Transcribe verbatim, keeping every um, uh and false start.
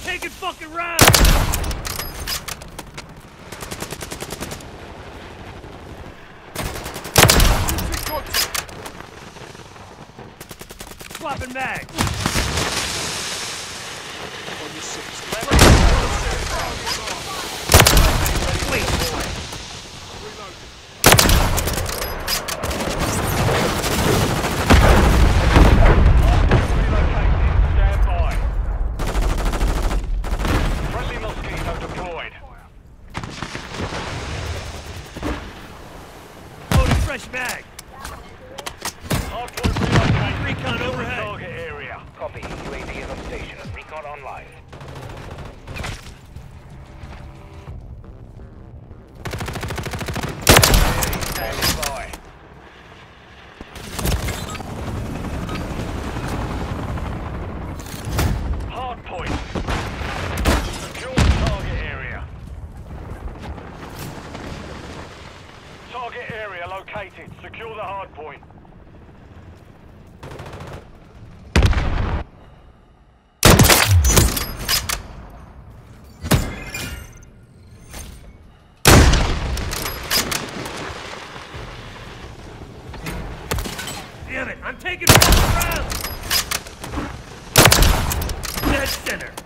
taking fucking rounds! Swapping mags! On your six. Wait, boy! Fresh bag. Hardpoint relocated. Recon overhead. Target area. Copy. U A V is on station. Recon online. Standing by. Hardpoint. Secure the target area. Target area located. Secure the hard point. Damn it, I'm taking fucking rounds! Dead center.